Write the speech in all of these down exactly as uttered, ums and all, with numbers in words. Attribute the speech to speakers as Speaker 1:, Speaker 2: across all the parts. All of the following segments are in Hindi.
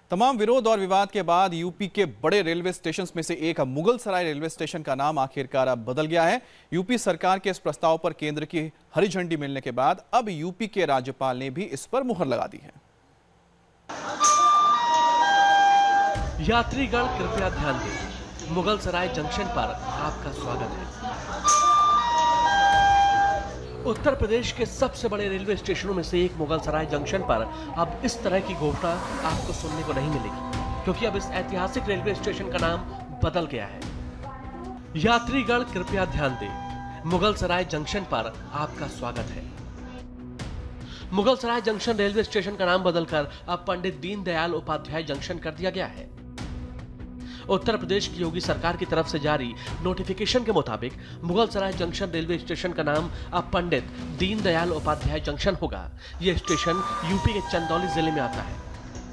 Speaker 1: तमाम विरोध और विवाद के बाद यूपी के बड़े रेलवे स्टेशन में से एक मुगलसराय रेलवे स्टेशन का नाम आखिरकार अब बदल गया है। यूपी सरकार के इस प्रस्ताव पर केंद्र की हरी झंडी मिलने के बाद अब यूपी के राज्यपाल ने भी इस पर मुहर लगा दी है।
Speaker 2: यात्रीगण कृपया ध्यान दें, मुगलसराय जंक्शन पर आपका स्वागत है। उत्तर प्रदेश के सबसे बड़े रेलवे स्टेशनों में से एक मुगलसराय जंक्शन पर अब इस तरह की घोषणा आपको सुनने को नहीं मिलेगी, क्योंकि अब इस ऐतिहासिक रेलवे स्टेशन का नाम बदल गया है। यात्रीगण कृपया ध्यान दें, मुगलसराय जंक्शन पर आपका स्वागत है। मुगलसराय जंक्शन रेलवे स्टेशन का नाम बदलकर अब पंडित दीन दयाल उपाध्याय जंक्शन कर दिया गया है। उत्तर प्रदेश की योगी सरकार की तरफ से जारी नोटिफिकेशन के मुताबिक मुगलसराय जंक्शन रेलवे स्टेशन का नाम अब पंडित दीन दयाल उपाध्याय जंक्शन होगा। यह स्टेशन यूपी के चंदौली जिले में आता है।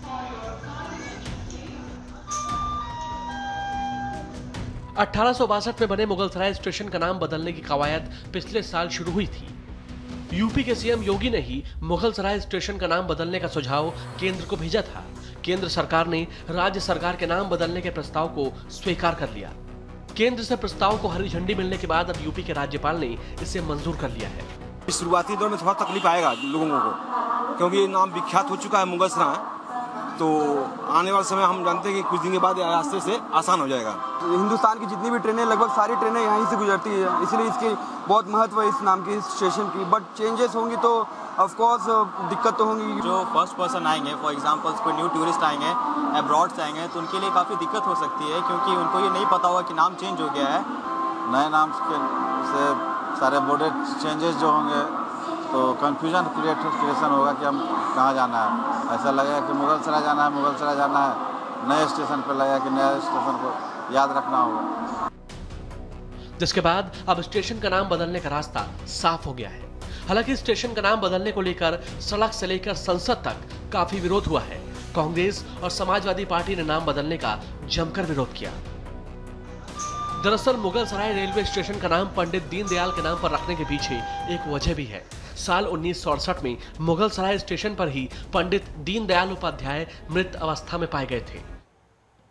Speaker 2: अठारह सौ बासठ में बने मुगलसराय स्टेशन का नाम बदलने की कवायद पिछले साल शुरू हुई थी। यूपी के सीएम योगी ने ही मुगलसराय स्टेशन का नाम बदलने का सुझाव केंद्र को भेजा था। केंद्र सरकार ने राज्य सरकार के नाम बदलने के प्रस्ताव को स्वीकार कर लिया। केंद्र से प्रस्ताव को हरी झंडी मिलने के बाद अब यूपी के राज्यपाल ने इसे मंजूर कर लिया है।
Speaker 3: शुरुआती दौर में थोड़ा तकलीफ आएगा लोगों को, क्योंकि ये नाम विख्यात हो चुका है मुगलसराय, तो आने वाले समय हम जानते हैं कि कुछ दिन के बाद रास्ते से आसान हो जाएगा।
Speaker 4: हिंदुस्तान की जितनी भी ट्रेनें, लगभग सारी ट्रेनें यहीं से गुजरती है, इसलिए इसकी बहुत महत्व है इस नाम के स्टेशन की। बट चेंजेस होंगी तो ऑफ कोर्स दिक्कत तो होंगी।
Speaker 5: जो फर्स्ट पर्सन आएंगे, फॉर एग्जांपल कोई न्यू टूरिस्ट आएंगे, अब्रॉड से आएंगे, तो उनके लिए काफ़ी दिक्कत हो सकती है, क्योंकि उनको ये नहीं पता होगा कि नाम चेंज हो गया है।
Speaker 6: नए नाम के से सारे बॉर्डर चेंजेस जो होंगे तो कंफ्यूजन क्रिएट क्रिएशन होगा कि हम कहाँ जाना है। ऐसा लगेगा कि मुगलसराय जाना है, मुगलसराय जाना है, नए स्टेशन पर लगेगा कि नए स्टेशन को याद रखना होगा।
Speaker 2: जिसके बाद अब स्टेशन का नाम बदलने का रास्ता साफ हो गया है। हालांकि स्टेशन का नाम बदलने को लेकर सड़क से लेकर संसद तक काफी विरोध हुआ है। कांग्रेस और समाजवादी पार्टी ने नाम बदलने का जमकर विरोध किया। दरअसल मुगलसराय रेलवे स्टेशन का नाम पंडित दीनदयाल के नाम पर रखने के पीछे एक वजह भी है। साल उन्नीस सौ अड़सठ में मुगलसराय स्टेशन पर ही पंडित दीनदयाल उपाध्याय मृत अवस्था में पाए गए थे।